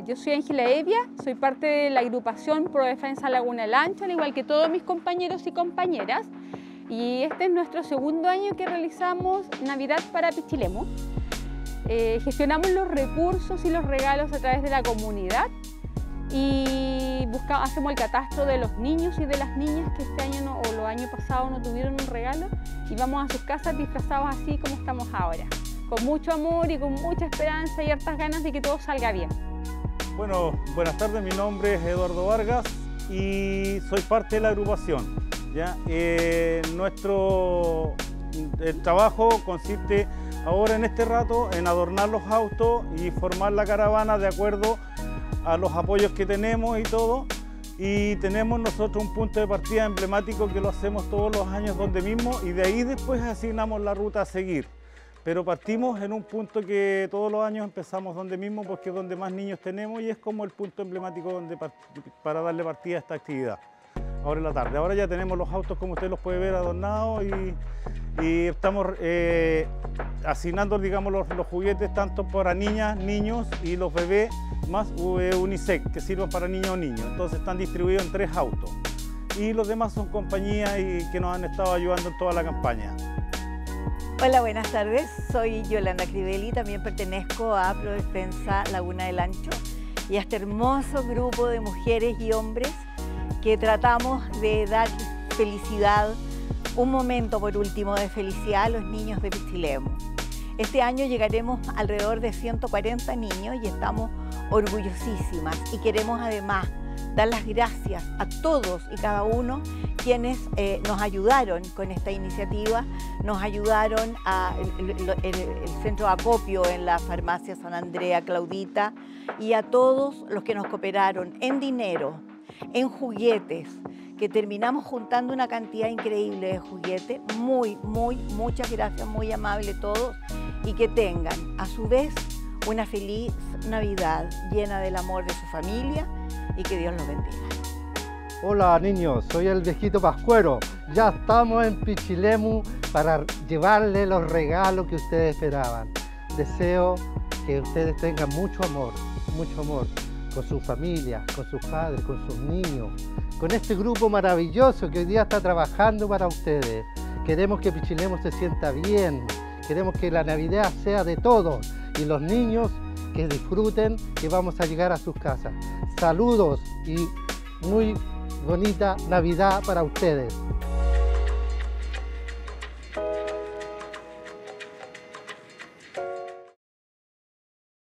Yo soy Ángela Evia, soy parte de la agrupación Pro Defensa Laguna del Ancho, al igual que todos mis compañeros y compañeras. Y este es nuestro segundo año que realizamos Navidad para Pichilemu. Gestionamos los recursos y los regalos a través de la comunidad y hacemos el catastro de los niños y de las niñas que este año o los años pasados no tuvieron un regalo y vamos a sus casas disfrazados así como estamos ahora, con mucho amor y con mucha esperanza y hartas ganas de que todo salga bien. Bueno, buenas tardes, mi nombre es Eduardo Vargas y soy parte de la agrupación. ¿Ya? El trabajo consiste ahora en este rato en adornar los autos y formar la caravana de acuerdo a los apoyos que tenemos y todo. Y tenemos nosotros un punto de partida emblemático que lo hacemos todos los años donde mismo y de ahí después asignamos la ruta a seguir. Pero partimos en un punto que todos los años empezamos donde mismo porque es donde más niños tenemos y es como el punto emblemático para darle partida a esta actividad. Ahora en la tarde. Ahora ya tenemos los autos, como usted los puede ver, adornados y estamos asignando, digamos, los juguetes tanto para niñas, niños y los bebés más unisex, que sirvan para niñas o niños. Entonces están distribuidos en 3 autos. Y los demás son compañías que nos han estado ayudando en toda la campaña. Hola, buenas tardes. Soy Yolanda Crivelli, también pertenezco a Pro Defensa Laguna del Ancho y a este hermoso grupo de mujeres y hombres que tratamos de dar felicidad, un momento por último de felicidad a los niños de Pichilemu. Este año llegaremos alrededor de 140 niños y estamos orgullosísimas y queremos además dar las gracias a todos y cada uno quienes nos ayudaron con esta iniciativa, nos ayudaron el centro de acopio en la farmacia San Andrea Claudita y a todos los que nos cooperaron en dinero, en juguetes, que terminamos juntando una cantidad increíble de juguetes. Muchas gracias, muy amables todos y que tengan a su vez una feliz Navidad llena del amor de su familia y que Dios los bendiga. Hola niños, soy el viejito Pascuero. Ya estamos en Pichilemu para llevarles los regalos que ustedes esperaban. Deseo que ustedes tengan mucho amor con su familia, con sus padres, con sus niños, con este grupo maravilloso que hoy día está trabajando para ustedes. Queremos que Pichilemu se sienta bien, queremos que la Navidad sea de todos y los niños que disfruten que vamos a llegar a sus casas. Saludos y muy bonita Navidad para ustedes.